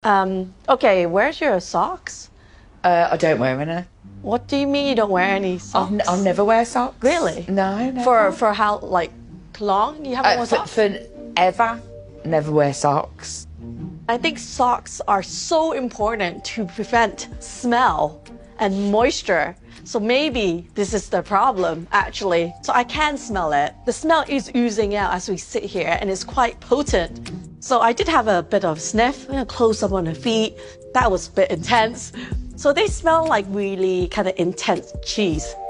Okay, where's your socks? I don't wear any. What do you mean you don't wear any socks? I'll never wear socks. Really? No, never. For how long you haven't worn socks? Forever, never wear socks. I think socks are so important to prevent smell and moisture. So maybe this is the problem, actually. So I can smell it. The smell is oozing out as we sit here, and it's quite potent. So I did have a bit of sniff, close up on the feet. That was a bit intense. So they smell like really kind of intense cheese.